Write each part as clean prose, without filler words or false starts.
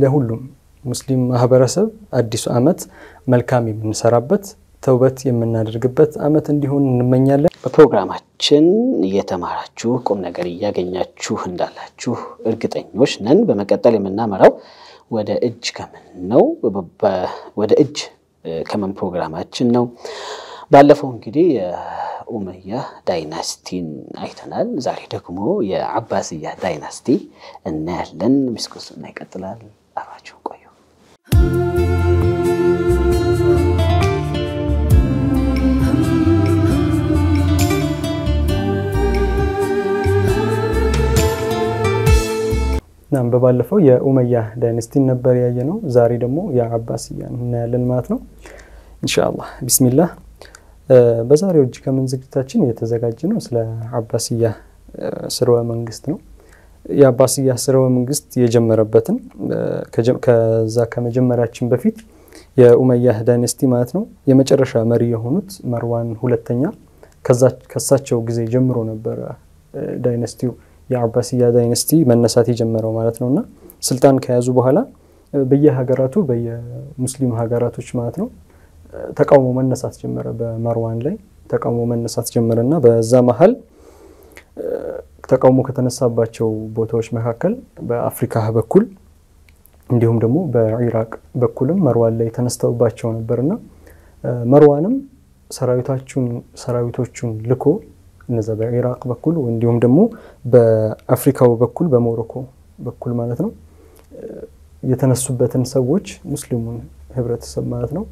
ለሁሉም ሙስሊም ማህበረሰብ አዲሱ አመት መልካም የምንሰራበት ተውበት የምናደርግበት አመት እንዲሆን እንመኛለን። በፕሮግራማችን እየተማራችሁ ቁም ነገር ያገኛችሁ እንዳላችሁ እርግጠኞች ነን። በመቀጠል የምናመራው ወደ እጅ ከምን ነው ወደ እጅ ከምን ፕሮግራማችን ነው። ባለፈው እንግዲህ የኡመያ ዳይናስቲን አይተናል። ዛሬ ደግሞ የአባሲያ ዳይናስቲ እናያለን። ምስኩስና ይቀጥላል። አብራችሁ ቆዩ። ናም በባለፈው የኡመያ ዳይናስቲን ነበር ያየነው። ዛሬ ደግሞ የአባሲያን እናያለን ማለት ነው ኢንሻአላህ። ቢስሚላህ በዛሬው እጅ ከምን ዝግጅታችን የተዘጋጀነው ስለ አባሲያ ስርወ መንግስት ነው። የአባሲያ ስርወ መንግስት የጀመረበትን ከዛ ከመጀመሪያችን በፊት የኡመያ ዳይናስቲ ማለት ነው የመጨረሻ መሪ የሆኑት መርዋን ሁለተኛ ከሳቸው ጊዜ ጀምሮ ነበር ዳይናስቲው የአባሲያ ዳይናስቲ መነሳት የጀመረው ማለት ነውና ስልጣን ከያዙ በኋላ በየሀገራቱ በየሙስሊም ሀገራቶች ማለት ነው ተቃውሞ መነሳት ጀመረ። በመርዋን ላይ ተቃውሞ መነሳት ጀመረና በዛ መሃል ተቃውሞ ከተነሳባቸው ቦታዎች መካከል በአፍሪካ በኩል እንዲሁም ደግሞ በኢራቅ በኩልም መርዋን ላይ ተነስተውባቸው ነበርና መርዋንም ሰራዊቶቹን ልኮ እነዛ በኢራቅ በኩል እንዲሁም ደግሞ በአፍሪካው በኩል በሞሮኮ በኩል ማለት ነው የተነሱበትን ሰዎች ሙስሊሙን ህብረተሰብ ማለት ነው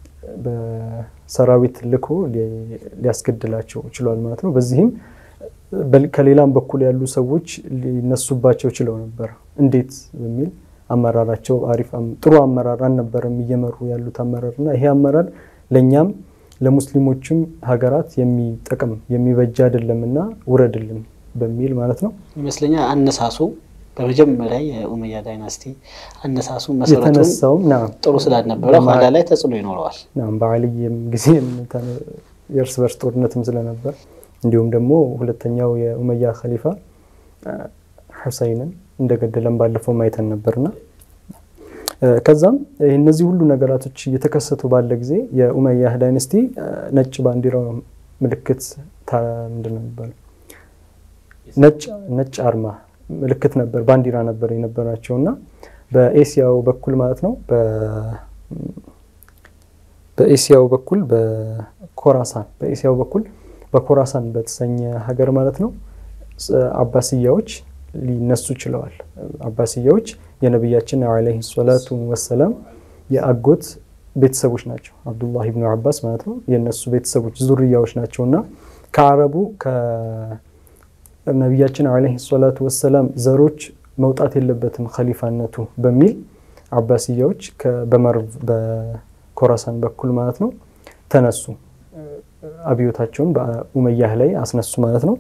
በሰራዊት ልኮ ሊያስገድላቸው ችሏል ማለት ነው። በዚህም ከሌላም በኩል ያሉ ሰዎች ሊነሱባቸው ችለው ነበር። እንዴት በሚል አመራራቸው አሪፍ ጥሩ አመራር አልነበረም እየመሩ ያሉት አመራርና ይሄ አመራር ለኛም ለሙስሊሞችም ሀገራት የሚጠቅም የሚበጅ አይደለምና ውረድልን በሚል ማለት ነው ይመስለኛል አነሳሱ በመጀመሪያ የኡመያ ዳይናስቲ አነሳሱ መሰረቱን ጥሩ ስላልነበረ ኋላ ላይ ተጽዕኖ ይኖረዋል። በአልይም ጊዜም የእርስ በርስ ጦርነትም ስለነበር እንዲሁም ደግሞ ሁለተኛው የኡመያ ኸሊፋ ሁሰይንን እንደገደለም ባለፈው ማይተን ነበርና ከዛም እነዚህ ሁሉ ነገራቶች እየተከሰቱ ባለ ጊዜ የኡመያ ዳይናስቲ ነጭ ባንዲራው ምልክት ምንድነው የሚባለው ነጭ አርማ ምልክት ነበር ባንዲራ ነበር የነበራቸውና በኤሲያው በኩል ማለት ነው በኤሲያው በኩል በኮራሳን በተሰኘ ሀገር ማለት ነው አባሲያዎች ሊነሱ ችለዋል። አባሲያዎች የነብያችን አለይሂ ሰላቱ ወሰለም የአጎት ቤተሰቦች ናቸው። አብዱላህ ኢብኑ አባስ ማለት ነው የነሱ ቤተሰቦች ዙርያዎች ናቸውና ከአረቡ ከነብያችን አለይሂ ሰላቱ ወሰለም ዘሮች መውጣት የለበትም ኸሊፋነቱ በሚል አባሲያዎች በኮራሳን በኩል ማለት ነው ተነሱ። አብዮታቸውን በኡመያህ ላይ አስነሱ ማለት ነው።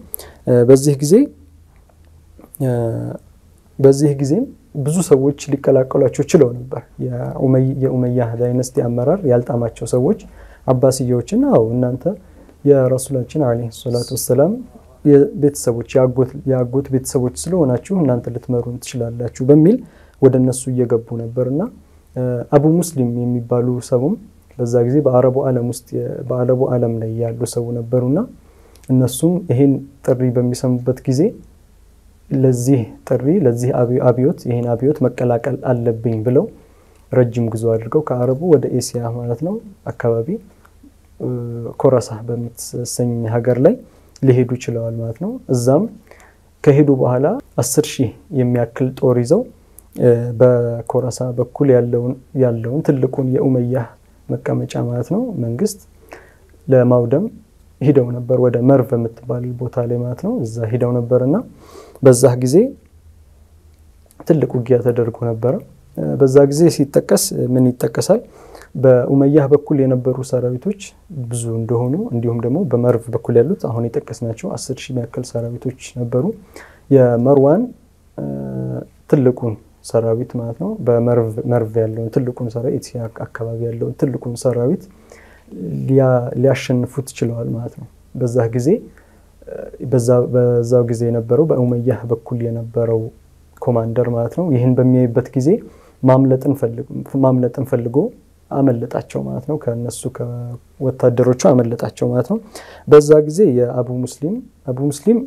በዚህ ጊዜ ብዙ ሰዎች ሊቀላቀሏቸው ችለው ነበር። የኡመያ ዳይናስቲ አመራር ያልጣማቸው ሰዎች አባሲያዎችና እናንተ የረሱላችን አለይሂ ሰላቱ ወሰለም የቤተሰቦች ያጎት ቤተሰቦች ስለሆናችሁ እናንተ ልትመሩን ትችላላችሁ በሚል ወደነሱ እየገቡ ነበርና አቡ ሙስሊም የሚባሉ ሰውም በዛ ጊዜ በአረቡ ዓለም ላይ ያሉ ሰው ነበሩና እነሱም ይሄን ጥሪ በሚሰሙበት ጊዜ ለዚህ አብዮት ይሄን አብዮት መቀላቀል አለብኝ ብለው ረጅም ጉዞ አድርገው ከአረቡ ወደ ኤሲያ ማለት ነው አካባቢ ኮራሳ በምትሰኝ ሀገር ላይ ሊሄዱ ችለዋል ማለት ነው። እዛም ከሄዱ በኋላ 10,000 የሚያክል ጦር ይዘው በኮራሳ በኩል ያለውን ትልቁን የኡመያ መቀመጫ ማለት ነው መንግስት ለማውደም ሄደው ነበር ወደ መርቭ የምትባል ቦታ ላይ ማለት ነው እዛ ሄደው ነበርና በዛ ጊዜ ትልቁ ውጊያ ተደርጎ ነበር። በዛ ጊዜ ሲጠቀስ ምን ይጠቀሳል? በኡመያ በኩል የነበሩ ሰራዊቶች ብዙ እንደሆኑ እንዲሁም ደግሞ በመርቭ በኩል ያሉት አሁን የጠቀስናቸው 10,000 ያክል ሰራዊቶች ነበሩ። የመርዋን ትልቁን ሰራዊት ማለት ነው በመርቭ ያለውን ትልቁን ሰራዊት ሲያቅ አካባቢ ያለውን ትልቁን ሰራዊት ሊያሸንፉት ችለዋል ማለት ነው። በዛው ጊዜ የነበረው በኡመያ በኩል የነበረው ኮማንደር ማለት ነው ይህን በሚያይበት ጊዜ ማምለጥን ፈልጎ አመለጣቸው ማለት ነው ከነሱ ከወታደሮቹ አመለጣቸው ማለት ነው በዛ ጊዜ የአቡ ሙስሊም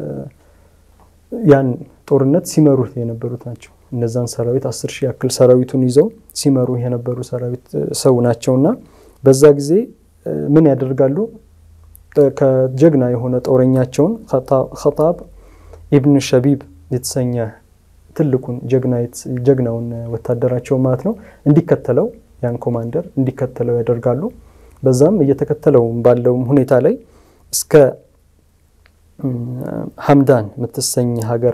ያን ጦርነት ሲመሩት የነበሩት ናቸው እነዛን ሰራዊት 10,000 ያክል ሰራዊቱን ይዘው ሲመሩ የነበሩ ሰራዊት ሰው ናቸውና በዛ ጊዜ ምን ያደርጋሉ ከጀግና የሆነ ጦረኛቸውን ኸጣብ ኢብኑ ሸቢብ የተሰኘ ትልቁን ጀግናውን ወታደራቸው ማለት ነው እንዲከተለው ያን ኮማንደር እንዲከተለው ያደርጋሉ በዛም እየተከተለው ባለው ሁኔታ ላይ እስከ ሐምዳን ምትሰኝ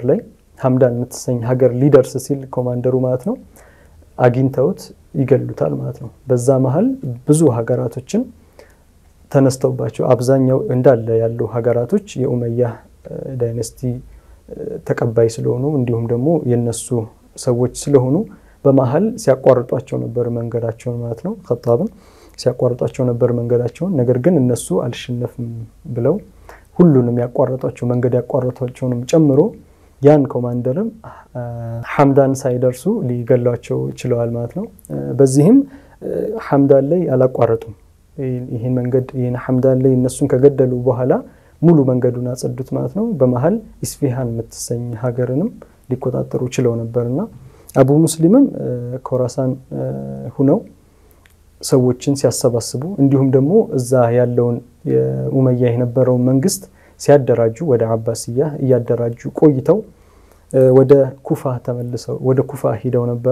ሀገር ሊደርስ ሲል ኮማንደሩ ማለት ነው አግኝተውት ይገሉታል ማለት ነው በዛ መሃል ብዙ ሀገራቶችን ተነስተውባቸው አብዛኛው እንዳለ ያሉ ሀገራቶች የኡመያ ዳይናስቲ ተቀባይ ስለሆኑ እንዲሁም ደግሞ የነሱ ሰዎች ስለሆኑ በመሃል ሲያቋርጧቸው ነበር መንገዳቸውን ማለት ነው ኸጣብን ሲያቋርጧቸው ነበር መንገዳቸውን ነገር ግን እነሱ አልሽነፍም ብለው ሁሉንም ያቋርጧቸው መንገድ ያቋርጧቸውንም ጨምሮ ያን ኮማንደርም ሐምዳን ሳይደርሱ ሊገሏቸው ችለዋል ማለት ነው በዚህም ሐምዳን ላይ አላቋረጡም ይሄን መንገድ ይሄን ሐምዳን ላይ እነሱን ከገደሉ በኋላ ሙሉ መንገዱን አጸዱት ማለት ነው በመሃል ኢስፊሃን ምትሰኝ ሀገርንም ሊቆጣጠሩ ችለው ነበርና አቡ ሙስሊምም ኮራሳን ሆነው ሰዎችን ሲያሰባስቡ እንዲሁም ደግሞ እዛ ያለውን የኡመያ የነበረው መንግስት ሲያደራጁ ወደ አባሲያ ያደራጁ ቆይተው ወደ ኩፋ ተመልሰው ወደ ኩፋ ሄደው ነበር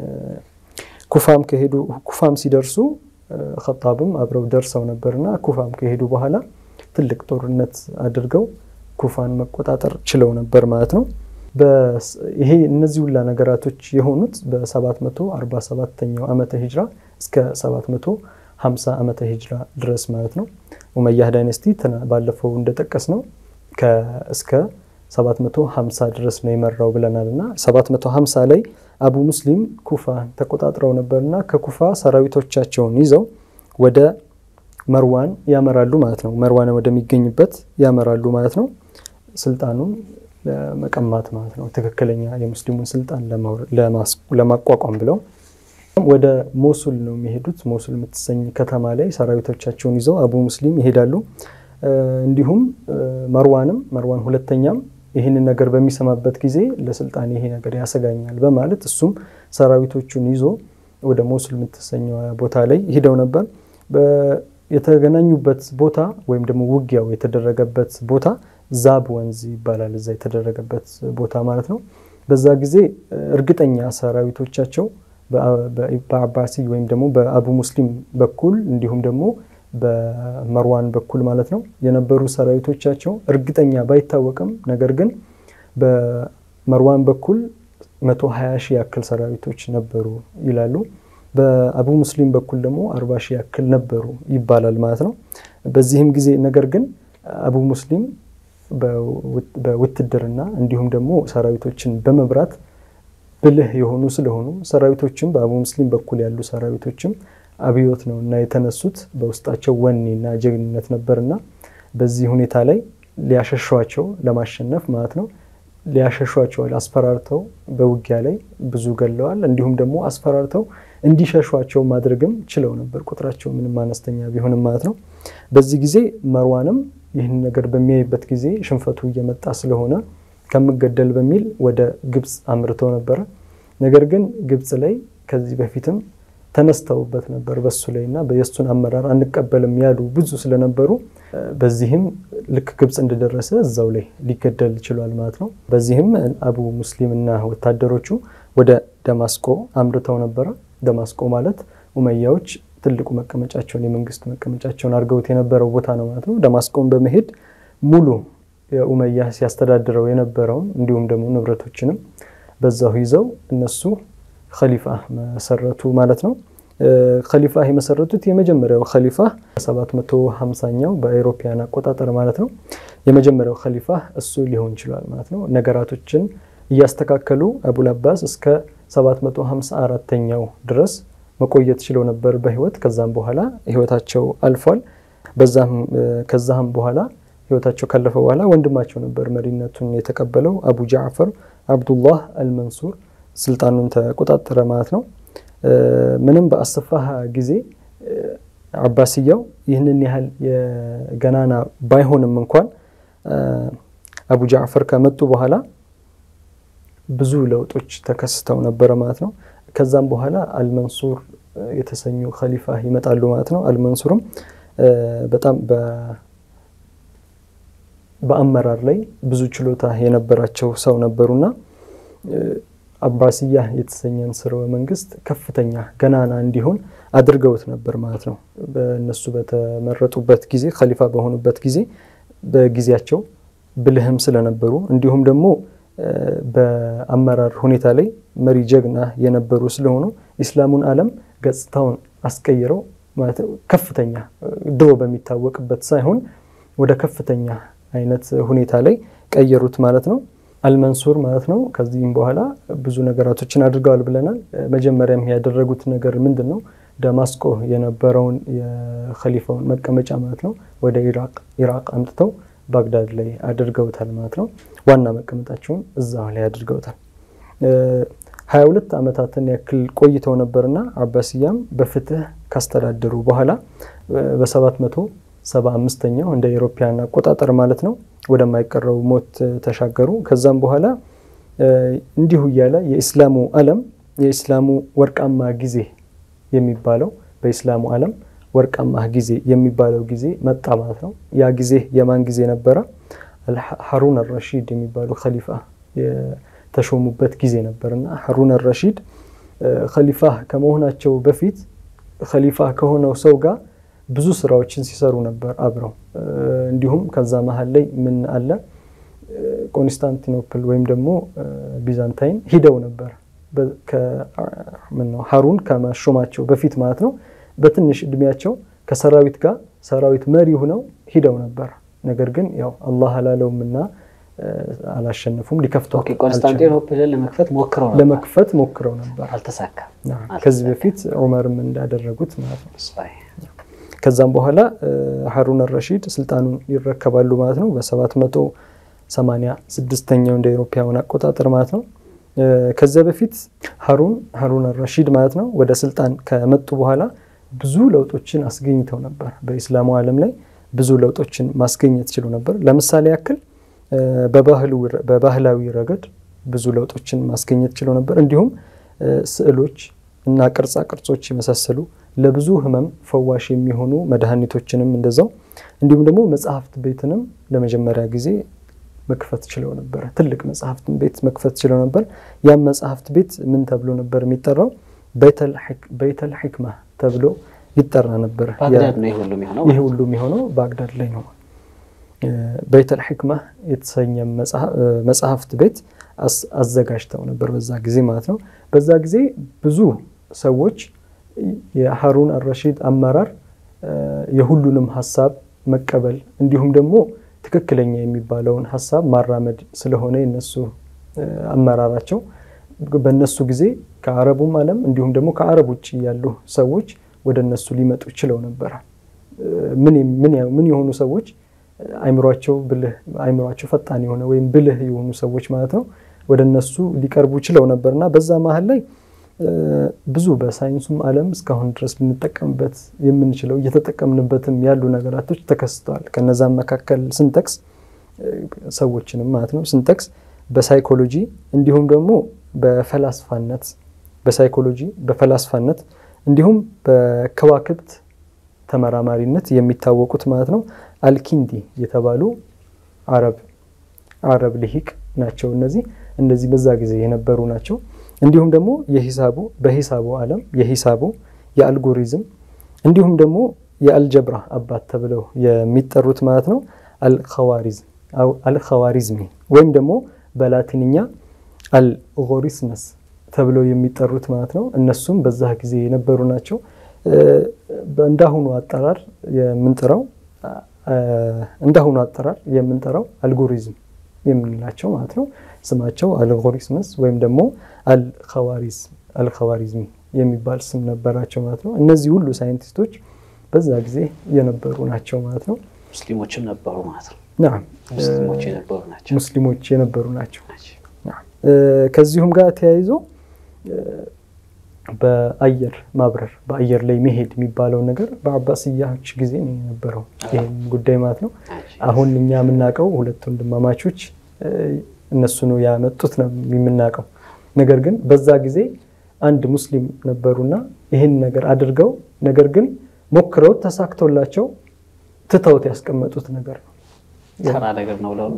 ኩፋም ሲደርሱ ኸጣብም አብረው ደርሰው ነበርና ኩፋም ከሄዱ በኋላ ትልቅ ጦርነት አድርገው ኩፋን መቆጣጠር ችለው ነበር ማለት ነው ይሄ እነዚህ ሁሉ ነገራቶች የሆኑት በ747ኛው ዓመተ ሂጅራ እስከ 750 ዓመተ ሂጅራ ድረስ ማለት ነው ኡመያ ዳይናስቲ ባለፈው እንደተጠቀስነው እስከ 750 ድረስ ነው የመራው ብለናልና 750 ላይ አቡ ሙስሊም ኩፋ ተቆጣጥረው ነበርና ከኩፋ ሰራዊቶቻቸውን ይዘው ወደ መርዋን ያመራሉ ማለት ነው መርዋን ወደሚገኝበት ያመራሉ ማለት ነው ስልጣኑን ለመቀማት ማለት ነው ትክክለኛ የሙስሊሙን ስልጣን ለማቋቋም ብለው ወደ ሞሱል ነው የሚሄዱት ሞሱል የምትሰኝ ከተማ ላይ ሰራዊቶቻቸውን ይዘው አቡ ሙስሊም ይሄዳሉ እንዲሁም መርዋን ሁለተኛም ይሄን ነገር በሚሰማበት ጊዜ ለስልጣን ይሄ ነገር ያሰጋኛል በማለት እሱም ሰራዊቶቹን ይዞ ወደ ሞሱል የምትሰኘው ቦታ ላይ ሄደው ነበር የተገናኙበት ቦታ ወይም ደግሞ ውጊያው የተደረገበት ቦታ ዛብ ወንዝ ይባላል እዛ የተደረገበት ቦታ ማለት ነው በዛ ጊዜ እርግጠኛ ሰራዊቶቻቸው በአባሲ ወይም ደግሞ በአቡ ሙስሊም በኩል እንዲሁም ደግሞ በመርዋን በኩል ማለት ነው የነበሩ ሰራዊቶቻቸው እርግጠኛ ባይታወቅም ነገር ግን በመርዋን በኩል 120,000 ያክል ሰራዊቶች ነበሩ ይላሉ በአቡ ሙስሊም በኩል ደግሞ 40,000 ያክል ነበሩ ይባላል ማለት ነው በዚህም ጊዜ ነገር ግን አቡ ሙስሊም በውትድርና እንዲሁም ደግሞ ሰራዊቶችን በመብራት ብልህ የሆኑ ስለሆኑ ሰራዊቶችም በአቡ ሙስሊም በኩል ያሉ ሰራዊቶችም አብዮት ነውና የተነሱት በውስጣቸው ወኔና ጀግንነት ነበርና በዚህ ሁኔታ ላይ ሊያሸሿቸው ለማሸነፍ ማለት ነው ሊያሸሿቸው አስፈራርተው በውጊያ ላይ ብዙ ገለዋል እንዲሁም ደግሞ አስፈራርተው እንዲሸሿቸው ማድረግም ችለው ነበር ቁጥራቸው ምንም አነስተኛ ቢሆንም ማለት ነው በዚህ ጊዜ መርዋንም ይህን ነገር በሚያይበት ጊዜ ሽንፈቱ እየመጣ ስለሆነ ከመገደል በሚል ወደ ግብጽ አምርተው ነበር ነገር ግን ግብጽ ላይ ከዚህ በፊትም ተነስተውበት ነበር በሱ ላይና በየሱን አመራር አንቀበልም ያሉ ብዙ ስለነበሩ በዚህም ልክ ግብጽ እንደደረሰ እዛው ላይ ሊገደል ይችላል ማለት ነው በዚህም አቡ ሙስሊምና ወታደሮቹ ወደ ደማስቆ አምርተው ነበር ደማስቆ ማለት ኡመያዎች ትልቁ መቀመጫቸውን የመንግስት መቀመጫቸውን አርገውት የነበረው ቦታ ነው ማለት ነው ደማስቆን በመሄድ ሙሉ የኡመያ ሲያስተዳድረው የነበረውን እንዲሁም ደግሞ ንብረቶችንም በዛው ይዘው እነሱ ኸሊፋ መሰረቱ ማለት ነው ኸሊፋ የመሰረቱት የመጀመሪያው ኸሊፋ 750ኛው በአውሮፓውያን አቆጣጠር ማለት ነው የመጀመሪያው ኸሊፋ እሱ ሊሆን ይችላል ማለት ነው ነገራቶችን ያስተካከሉ አቡል አባስ እስከ 754ኛው ድረስ መቆየት ችለው ነበር በህይወት ከዛም በኋላ ህይወታቸው አልፏል ከዛም በኋላ ህይወታቸው ካለፈ በኋላ ወንድማቸው ነበር መሪነቱን የተቀበለው አቡ ጃዕፈር አብዱላህ አልመንሱር ስልጣኑን ተቆጣጠረ ማለት ነው ምንም በአስፋህ ጊዜ አባሲያው ይህንን ያህል የገናና ባይሆንም እንኳን አቡ ጃዕፈር ከመጡ በኋላ ብዙ ለውጦች ተከስተው ነበር ማለት ነው ከዛም በኋላ አልመንሱር የተሰኙ ኸሊፋ ይመጣሉ ማለት ነው አልመንሱርም በጣም በአመራር ላይ ብዙ ችሎታ የነበራቸው ሰው ነበሩና አባሲያ የተሰኘን ስርወ መንግስት ከፍተኛ ገናና እንዲሆን አድርገውት ነበር ማለት ነው በእነሱ በተመረጡበት ጊዜ ኸሊፋ በሆኑበት ጊዜ በጊዜያቸው ብልህም ስለነበሩ እንዲሁም ደግሞ በአመራር ሁኔታ ላይ መሪ ጀግና የነበሩ ስለሆኑ እስላሙን ዓለም ገጽታውን አስቀይረው ማለት ከፍተኛ ድሮ በሚታወቅበት ሳይሆን ወደ ከፍተኛ አይነት ሁኔታ ላይ ቀየሩት ማለት ነው አልመንሱር ማለት ነው ከዚህም በኋላ ብዙ ነገራቶችን አድርገዋል ብለናል መጀመሪያም ያደረጉት ነገር ምንድነው ደማስቆ የነበረውን የኸሊፋውን መቀመጫ ማለት ነው ወደ ኢራቅ አምጥተው ባግዳድ ላይ አድርገውታል ማለት ነው ዋና መቀመጫቸውን እዛው ላይ አድርገውታል 22 አመታትን ያክል ቆይተው ነበርና አባሲያም በፍትህ ካስተዳደሩ በኋላ በ775ኛው እንደ ኢሮፒያን አቆጣጠር ማለት ነው ወደማይቀረው ሞት ተሻገሩ ከዛም በኋላ እንዲሁ ያለ የእስላሙ ዓለም የእስላሙ ወርቃማ ጊዜ የሚባለው በእስላሙ ዓለም ወርቃማ ጊዜ የሚባለው ጊዜ መጣ ማለት ነው ያ ጊዜ የማን ጊዜ ነበር ሃሩን አልረሺድ የሚባለው ኸሊፋ የተሾሙበት ጊዜ ነበርና ሃሩን አልረሺድ ኸሊፋ ከመሆናቸው በፊት ኸሊፋ ከሆነው ሰው ጋር ብዙ ስራዎችን ሲሰሩ ነበር አብረው እንዲሁም ከዛ መሃል ላይ ምን አለ ኮንስታንቲኖፕል ወይም ደግሞ ቢዛንታይን ሄደው ነበር ከመነው ሃሩን ከመሾማቸው በፊት ማለት ነው በትንሽ እድሜያቸው ከሰራዊት ጋር ሰራዊት መሪ ሆነው ሄደው ነበር ነገር ግን ያው አላህ አላለውምና አላሸነፉም ሊከፍተው ኮንስታንቲኖፕልን ለመክፈት ሞክረው ነበር አልተሳካም ከዚህ በፊት ዑመርም እንዳደረጉት ማለት ነው ከዛም በኋላ ሃሩን አልረሺድ ስልጣኑን ይረከባሉ ማለት ነው በ786ኛው እንደ ኢሮፒያን አቆጣጠር ማለት ነው ከዛ በፊት ሃሩን አልረሺድ ማለት ነው ወደ ስልጣን ከመጡ በኋላ ብዙ ለውጦችን አስገኝተው ነበር በእስላሙ ዓለም ላይ ብዙ ለውጦችን ማስገኘት ይችላል ነበር ለምሳሌ ያክል በባህላዊ ረገድ ብዙ ለውጦችን ማስገኘት ይችላል ነበር እንዲሁም ስዕሎች እና ቅርጻ ቅርጾች ይመሳሰሉ ለብዙ ህመም ፈዋሽ የሚሆኑ መድኃኒቶችንም እንደዛው እንዲሁም ደግሞ መጽሐፍት ቤትንም ለመጀመሪያ ጊዜ መክፈት ይችላል ነበር ትልቅ መጽሐፍት ቤት መክፈት ይችላል ነበር ያ መጽሐፍት ቤት ምን ተብሎ ነበር የሚጠራው በይተል ሂክማ ተብሎ ይጠራ ነበር ባግዳድ ነው ይሄ ሁሉ የሚሆነው ባግዳድ ላይ ነው በይተል ሂክማ የተሰኘ መጽሐፍት ቤት አዘጋጅተው ነበር በዛ ጊዜ ማለት ነው በዛ ጊዜ ብዙ ሰዎች የሃሩን አልረሺድ አመራር የሁሉንም ሐሳብ መቀበል እንዲሁም ደግሞ ትክክለኛ የሚባለውን ሐሳብ ማራመድ ስለሆነ የነሱ አመራራቸው በእነሱ ጊዜ ከአረቡም ዓለም እንዲሁም ደግሞ ከአረብ ውጪ ያሉ ሰዎች ወደነሱ ሊመጡ ይችላል ነበር ምን የሆኑ ሰዎች አይምሮአቸው ፈጣን የሆነ ወይም ብልህ የሆኑ ሰዎች ማለት ነው ወደነሱ ሊቀርቡ ይችላል ነበርና በዛ መሃል ላይ ብዙ በሳይንሱም ዓለም እስካሁን ድረስ ልንጠቀምበት የምንችለው እየተጠቀምንበትም ያሉ ነገራቶች ተከስተዋል ከነዛም መካከል ስንጠቅስ ሰዎችንም ማለት ነው ስንጠቅስ በሳይኮሎጂ እንዲሁም ደግሞ በፈላስፋነት እንዲሁም በከዋክብት ተመራማሪነት የሚታወቁት ማለት ነው አልኪንዲ የተባሉ አረብ ልሂቅ ናቸው እነዚህ በዛ ጊዜ የነበሩ ናቸው እንዲሁም ደግሞ በሂሳቡ ዓለም የሂሳቡ የአልጎሪዝም እንዲሁም ደግሞ የአልጀብራ አባት ተብለው የሚጠሩት ማለት ነው አልኸዋሪዝሚ ወይም ደግሞ በላቲንኛ አልጎሪስመስ ተብለው የሚጠሩት ማለት ነው እነሱም በዛ ጊዜ የነበሩ ናቸው እንዳሁኑ አጠራር የምንጠራው አልጎሪዝም የምንላቸው ማለት ነው ስማቸው አልጎሪስመስ ወይም ደግሞ አልኸዋሪዝሚ የሚባል ስም ነበራቸው ማለት ነው እነዚህ ሁሉ ሳይንቲስቶች በዛ ጊዜ የነበሩ ናቸው ማለት ነው ሙስሊሞችም ነበሩ ማለት ነው ሙስሊሞች የነበሩ ናቸው ከዚሁም ጋር ተያይዞ በአየር ማብረር በአየር ላይ መሄድ የሚባለው ነገር በአባስያዎች ጊዜ ነው የነበረው ይሄን ጉዳይ ማለት ነው አሁን እኛ የምናቀው ሁለት ወንድማማቾች እነሱ ነው ያመጡት ነው የምናቀው ነገር ግን በዛ ጊዜ አንድ ሙስሊም ነበሩና ይሄን ነገር አድርገው ነገር ግን ሞክረው ተሳክቶላቸው ትተውት ያስቀመጡት ነገር ነው ሰራ ነገር ነው ለው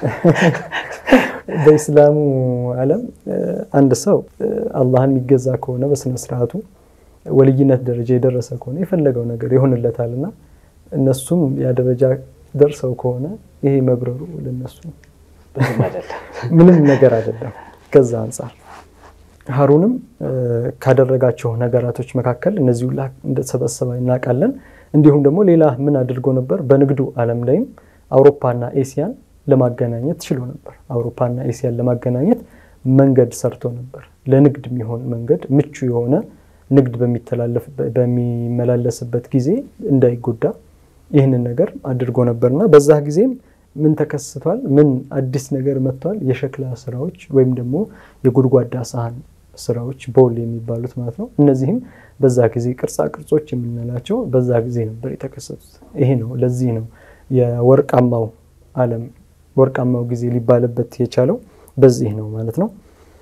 በእስላሙ ዓለም አንድ ሰው አላህን የሚገዛ ከሆነ በስነ ስርዓቱ ወልይነት ደረጃ የደረሰ ከሆነ የፈለገው ነገር ይሆንለታልና እነሱም ያ ደረጃ ደርሰው ከሆነ ይሄ መብረሩ ለነሱ ምንም ነገር አይደለም ከዛ አንፃር ሃሩንም ካደረጋቸው ነገራቶች መካከል እነዚህ ሁሉ እንደተሰበሰበ እናቃለን እንዲሁም ደግሞ ሌላ ምን አድርጎ ነበር በንግዱ ዓለም ላይም አውሮፓና ኤሲያን ለማገናኘት ችሎ ነበር አውሮፓና ኤሲያን ለማገናኘት መንገድ ሰርቶ ነበር ለንግድ የሚሆን መንገድ ምቹ የሆነ ንግድ በሚመላለስበት ጊዜ እንዳይጎዳ ይሄንን ነገር አድርጎ ነበርና በዛ ጊዜም ምን ተከስቷል ምን አዲስ ነገር መጥቷል የሸክላ ስራዎች ወይም ደግሞ የጉድጓዳ ሳህን ስራዎች ቦል የሚባሉት ማለት ነው እነዚህም በዛ ጊዜ ቅርጻ ቅርጾች የምንላቸው በዛ ጊዜ ነበር የተከሰቱት ይሄ ነው ለዚህ ነው የወርቃማው ዓለም ወርቃማው ጊዜ ሊባልበት የቻለው በዚህ ነው ማለት ነው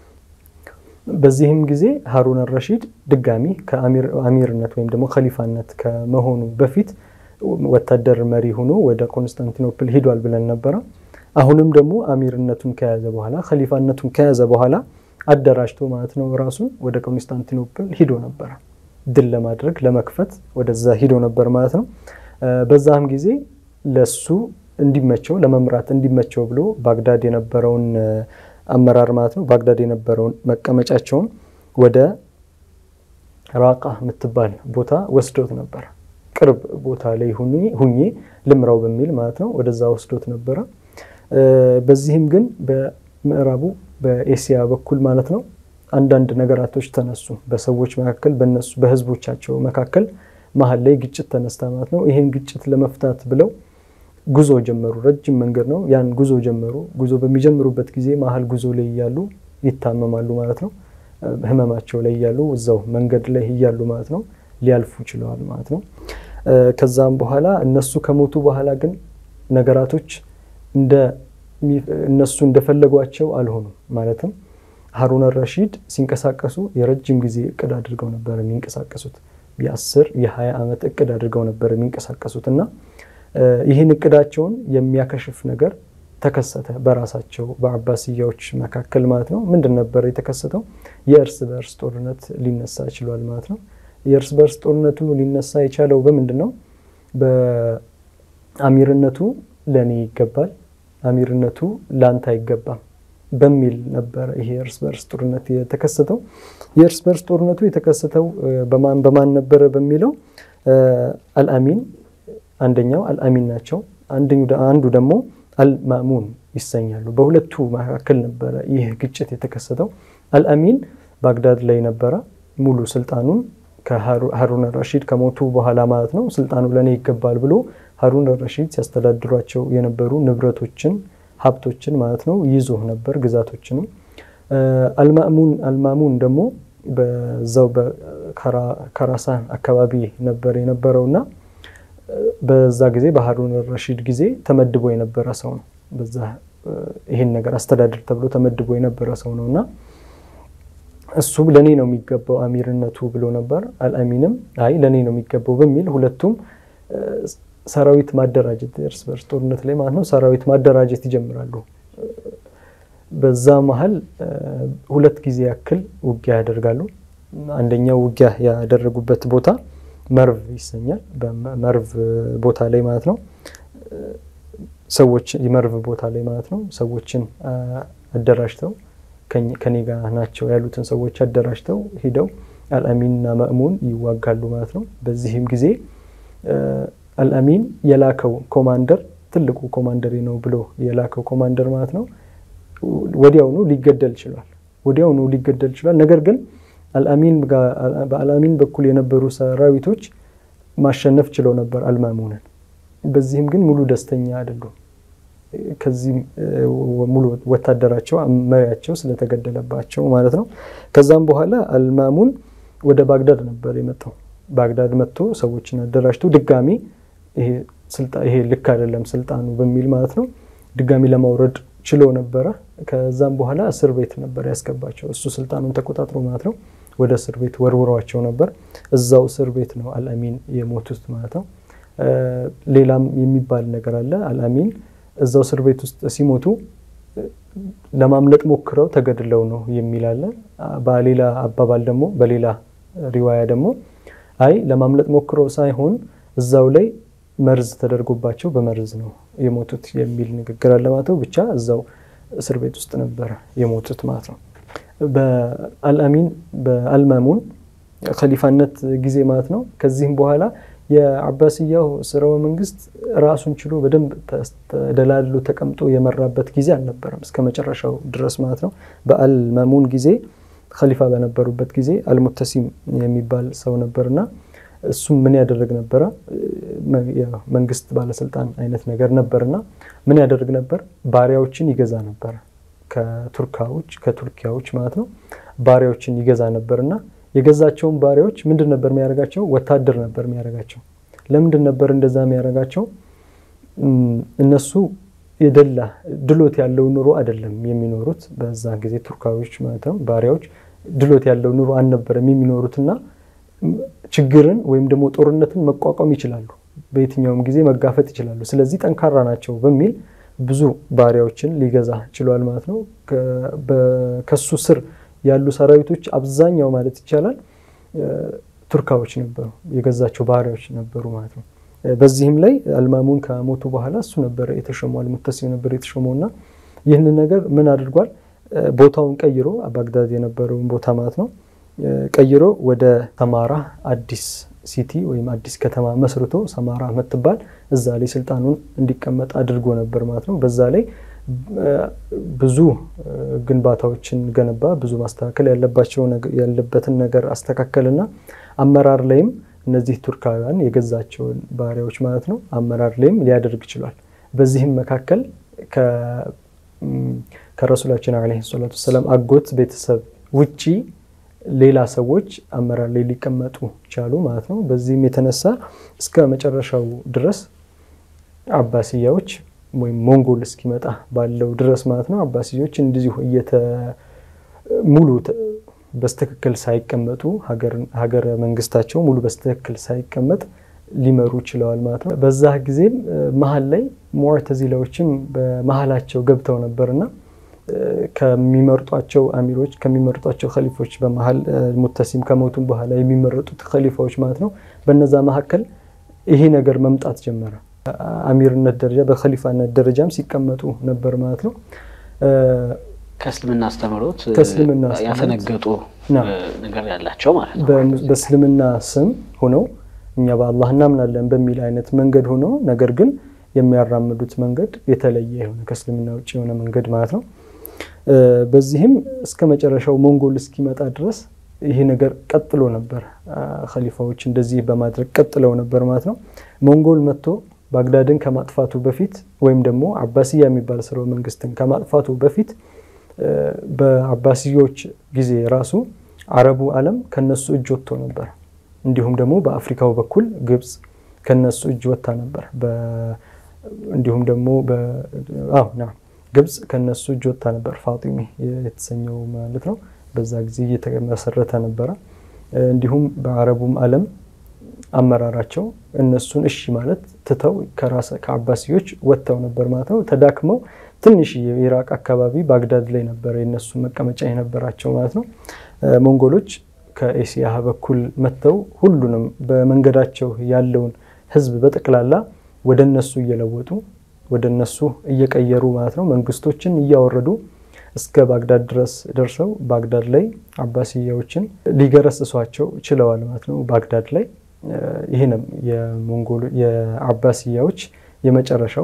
በዚህም ጊዜ ሃሩን አልረሺድ ድጋሚ ከአሚርነት ወይም ደግሞ ኸሊፋነት ከመሆኑ በፊት ወታደር መሪ ሆኖ ወደ ኮንስታንቲኖፕል ሄዷል ብለን ነበር አሁንም ደግሞ አሚርነቱን ከያዘ በኋላ ኸሊፋነቱን ከያዘ በኋላ አደራጅቶ ማለት ነው ራሱን ወደ ኮንስታንቲኖፕል ሄዶ ነበር ድል ለማድረግ ለመክፈት ወደዛ ሄዶ ነበር ማለት ነው በዛም ጊዜ ለሱ እንዲመቸው ለመምራት እንዲመቸው ብሎ ባግዳድ የነበረውን አመራር ማለት ነው ባግዳድ የነበረውን መቀመጫቸውን ወደ ራቃ ምትባል ቦታ ወስዶት ነበር ቅርብ ቦታ ላይ ሁኚ ልምራው በሚል ማለት ነው ወደዛ ወስዶት ነበር በዚህም ግን በምዕራቡ በኤሲያ በኩል ማለት ነው አንዳንድ ነገራቶች ተነሱ በሰዎች መካከል በነሱ በህዝቦቻቸው መካከል መሃል ላይ ግጭት ተነስታ ማለት ነው ይሄን ግጭት ለመፍታት ብለው ጉዞ ጀመሩ ረጅም መንገድ ነው ያን ጉዞ ጀመሩ ጉዞ በሚጀምሩበት ጊዜ መሃል ጉዞ ላይ ያሉ ይታመማሉ ማለት ነው ህመማቸው ላይ ያሉ እዛው መንገድ ላይ ያሉ ማለት ነው ሊያልፉ ይችላል ማለት ነው ከዛም በኋላ እነሱ ከሞቱ በኋላ ግን ነገራቶች እነሱ እንደፈለጓቸው አልሆኑም ማለትም ሃሩን አልረሺድ ሲንቀሳቀሱ የረጅም ጊዜ እቅድ አድርገው ነበር የሚንቀሳቀሱት የ10 የ20 አመት እቅድ አድርገው ነበር የሚንቀሳቀሱትና ይሄን እቅዳቸውን የሚያከሽፍ ነገር ተከሰተ በራሳቸው በአባስያዎች መካከል ማለት ነው ምንድን ነበር የተከሰተው የእርስ በርስ ጦርነት ሊነሳ ይችላል ማለት ነው የእርስ በርስ ጦርነቱ ሊነሳ የቻለው በምንድነው በአሚርነቱ ለኔ ይገባል አሚርነቱ ላንተ አይገባም በሚል ነበር ይሄ የእርስ በርስ ጦርነት የተከሰተው የእርስ በርስ ጦርነቱ የተከሰተው በማን ነበር በሚለው አልአሚን አንደኛው አልአሚን ናቸው አንዱ ደግሞ አልማሙን ይሰኛሉ በሁለቱ መካከል ነበር ይሄ ግጭት የተከሰተው አልአሚን ባግዳድ ላይ ነበር ሙሉ ስልጣኑን ከሃሩን አልረሺድ ከሞቱ በኋላ ማለት ነው ስልጣኑ ለኔ ይገባል ብሎ ሃሩን አልረሺድ ሲያስተዳድሯቸው የነበሩ ንብረቶችን ሀብቶችን ማለት ነው ይዞ ነበር ግዛቶችንም አልማሙን ደግሞ በዛው በካራሳን አካባቢ ነበር የነበረውና በዛ ጊዜ በሃሩን አልረሺድ ጊዜ ተመድቦ የነበረ ሰው ነው በዛ ይሄን ነገር አስተዳደር ተብሎ ተመድቦ የነበረ ሰው ነውና እሱ ለኔ ነው የሚገባው አሚርነቱ ብሎ ነበር አልአሚንም አይ ለኔ ነው የሚገባው በሚል ሁለቱም ሰራዊት ማደራጀት እርስ በርስ ጦርነት ላይ ማለት ነው ሰራዊት ማደራጀት ይጀምራሉ በዛ መሃል ሁለት ጊዜ ያክል ውጊያ ያደርጋሉ አንደኛው ውጊያ ያደረጉበት ቦታ መርቭ ይሰኛል በመርቭ ቦታ ላይ ማለት ነው ሰዎች የመርቭ ቦታ ላይ ማለት ነው ሰዎችን አደራጅተው ከኔጋ ናቸው ያሉትን ሰዎች አደራጅተው ሄደው አልአሚንና ማእሙን ይዋጋሉ ማለት ነው በዚህም ጊዜ አልአሚን የላከው ኮማንደር ትልቁ ኮማንደር ነው ብሎ የላከው ኮማንደር ማለት ነው ወዲያውኑ ሊገደል ይችላል ነገር ግን በአልአሚን በኩል የነበሩ ሰራዊቶች ማሸነፍ ችለው ነበር አልማሙንን በዚህም ግን ሙሉ ደስተኛ አይደሉም ከዚህ ሙሉ ወታደራቸው መሪያቸው ስለተገደለባቸው ማለት ነው ከዛም በኋላ አልማሙን ወደ ባግዳድ ነበር የመጣው ባግዳድ መጥቶ ሰዎችን አደራጅቶ ድጋሚ ይሄ ልክ አይደለም ስልጣኑ በሚል ማለት ነው ድጋሚ ለማውረድ ችሎ ነበር ከዛም በኋላ እስር ቤት ነበር ያስገባቸው እሱ ስልጣኑን ተቆጣጥሮ ማለት ነው ወደ እስር ቤት ወርውሯቸው ነበር እዛው እስር ቤት ነው አልአሚን የሞቱት ማለት ነው ሌላም የሚባል ነገር አለ አልአሚን እዛው እስር ቤት ውስጥ ሲሞቱ ለማምለጥ ሞክረው ተገድለው ነው የሚል አለ በሌላ አባባል ደግሞ በሌላ ሪዋያ ደግሞ አይ ለማምለጥ ሞክረው ሳይሆን እዛው ላይ መርዝ ተደርጎባቸው በመርዝ ነው የሞቱት የሚል ንግግር አለ ማለት ነው ብቻ እዛው እስር ቤት ውስጥ ነበር የሞቱት ማለት ነው በአልአሚን በአልማሙን ኸሊፋነት ጊዜ ማለት ነው ከዚህም በኋላ የአባሲያው ስርወ መንግስት ራሱን ችሎ በደንብ ተደላልሎ ተቀምጦ የመራበት ጊዜ አልነበረም እስከ መጨረሻው ድረስ ማለት ነው በአልማሙን ጊዜ ኸሊፋ በነበሩበት ጊዜ አልሙተሲም የሚባል ሰው ነበርና እሱም ምን ያደርግ ነበር መንግስት ባለስልጣን አይነት ነገር ነበርና ምን ያደርግ ነበር ባሪያዎችን ይገዛ ነበር ከቱርኪያዎች ማለት ነው ባሪያዎችን ይገዛ ነበርና የገዛቸውን ባሪያዎች ምንድን ነበር የሚያደርጋቸው ወታደር ነበር የሚያደርጋቸው ለምንድን ነበር እንደዛ የሚያደርጋቸው እነሱ የደላ ድሎት ያለው ኑሮ አይደለም የሚኖሩት በዛ ጊዜ ቱርካዎች ማለት ነው ባሪያዎች ድሎት ያለው ኑሮ አልነበረም የሚኖሩትና ችግርን ወይም ደግሞ ጦርነትን መቋቋም ይችላሉ በየትኛውም ጊዜ መጋፈጥ ይችላሉ ስለዚህ ጠንካራ ናቸው በሚል ብዙ ባሪያዎችን ሊገዛ ችሏል ማለት ነው ከሱ ስር ያሉ ሰራዊቶች አብዛኛው ማለት ይቻላል ቱርካዎች ነበሩ የገዛቸው ባሪያዎች ነበሩ ማለት ነው በዚህም ላይ አልማሙን ከሞቱ በኋላ እሱ ነበር የተሾመው አልሙተሲም ነበር የተሾመውና ይህንን ነገር ምን አድርጓል ቦታውን ቀይሮ ባግዳድ የነበረውን ቦታ ማለት ነው ቀይሮ ወደ ሰማራ አዲስ ሲቲ ወይም አዲስ ከተማ መስርቶ ሰማራ መጥባል እዛ ላይ ስልጣኑን እንዲቀመጥ አድርጎ ነበር ማለት ነው በዛ ላይ ብዙ ግንባታዎችን ገነባ ብዙ ማስተካከል ያለበትን ነገር አስተካከለና አመራር ላይም እነዚህ ቱርካውያን የገዛቸውን ባሪያዎች ማለት ነው አመራር ላይም ሊያደርግ ይችላል በዚህም መካከል ከረሱላችን አለይሂ ሰላቱ ሰላም አጎት ቤተሰብ ውጪ ሌላ ሰዎች አመራር ላይ ሊቀመጡ ቻሉ ማለት ነው በዚህም የተነሳ እስከ መጨረሻው ድረስ አባሲያዎች ወይ ሞንጎል እስኪመጣ ባለው ድረስ ማለት ነው አባሲዮች እንደዚሁ ሙሉ በስተክክል ሳይቀመጡ ሀገር መንግስታቸው ሙሉ በስተክክል ሳይቀመጥ ሊመሩ ይችላል ማለት ነው በዛ ጊዜ መሃል ላይ ሙዕተዚላዎችም በመሃላቸው ገብተው ነበርና ከሚመርጧቸው አሚሮች ከሚመርጧቸው ኸሊፎች በመሃል ሙተሲም ከሞቱም በኋላ የሚመረጡት ኸሊፋዎች ማለት ነው በነዛ መሐከል ይሄ ነገር መምጣት ጀመረ አሚርነት ደረጃ በኸሊፋነት ደረጃም ሲቀመጡ ነበር ማለት ነው ከእስልምና አስተምሮት ያፈነገጡ ነገር ያላቸው ማለት ነው በእስልምና ስም ሆነው እኛ በአላህ እናምናለን በሚል አይነት መንገድ ሆነው ነገር ግን የሚያራምዱት መንገድ የተለየ የሆነ ከእስልምና ውጪ የሆነ መንገድ ማለት ነው በዚህም እስከ መጨረሻው ሞንጎል እስኪመጣ ድረስ ይሄ ነገር ቀጥሎ ነበር ኸሊፋዎች እንደዚህ በማድረግ ቀጥለው ነበር ማለት ነው ሞንጎል መጥቶ ባግዳድን ከማጥፋቱ በፊት ወይም ደግሞ አባሲያ የሚባል ስርወ መንግስትን ከማጥፋቱ በፊት በአባሲዮች ጊዜ ራሱ አረቡ ዓለም ከነሱ እጅ ወጥቶ ነበር እንዲሁም ደግሞ በአፍሪካው በኩል ግብጽ ከነሱ እጅ ወጣ ነበር እንዲሁም ደግሞ ግብጽ ከነሱ እጅ ወጣ ነበር ፋጢሚ የተሰኘው ማለት ነው በዛ ጊዜ የተመሰረተ ነበር እንዲሁም በአረቡም ዓለም አመራራቸው እነሱን እሺ ማለት ተተው ከአባሲዮች ወጣው ነበር ማለት ነው ተዳክመው ትንሽ የኢራቅ አካባቢ ባግዳድ ላይ ነበር የነሱ መቀመጫ የነበራቸው ማለት ነው ሞንጎሎች ከኤሲያ በኩል መተው ሁሉንም በመንገዳቸው ያለውን ህዝብ በተቀላላ ወደነሱ እየለወጡ ወደነሱ እየቀየሩ ማለት ነው መንግስቶችን እያወረዱ እስከ ባግዳድ ድረስ ደርሰው ባግዳድ ላይ አባሲያዎችን ሊገረስሷቸው ችለዋል ማለት ነው ባግዳድ ላይ ይሄንም የሞንጎል የአባሲያዎች የመጨረሻው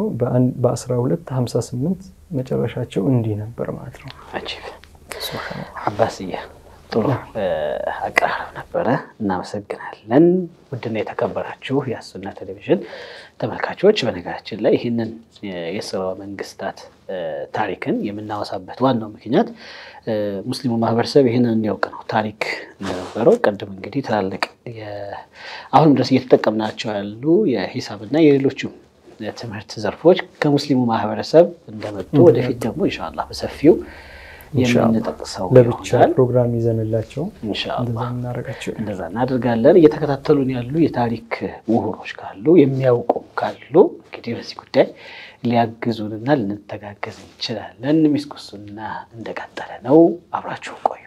በ1258 መጨረሻቸው እንዲህ ነበር ማለት ነው አጂብ አባሲያ ጥሩ አቀራረብ ነበረ እናመሰግናለን ውድና የተከበራችሁ የሱና ቴሌቪዥን ተመልካቾች በነገራችን ላይ ይሄንን የስርወ መንግስታት ታሪክን የምናወሳበት ዋናው ምክንያት ሙስሊሙ ማህበረሰብ ይሄንን እንዲያውቅ ነው ታሪክ እንደነበረው ቀደም እንግዲህ ታላልቅ አሁን ድረስ እየተጠቀምናቸው ያሉ የሂሳብና የሌሎችም የትምህርት ዘርፎች ከሙስሊሙ ማህበረሰብ እንደመጡ ወደፊት ደግሞ ኢንሻአላህ በሰፊው የምንጠቅሰው ለብቻ ፕሮግራም ይዘንላቸው ኢንሻአላህ እንደዛ እናደርጋለን እየተከታተሉን ያሉ የታሪክ ምሁሮች ካሉ የሚያውቁ ካሉ እንግዲህ በዚህ ጉዳይ ሊያግዙንና ልንተጋገዝ እንችላለን ሚስኩስና እንደቀጠለ ነው አብራችሁ ቆዩ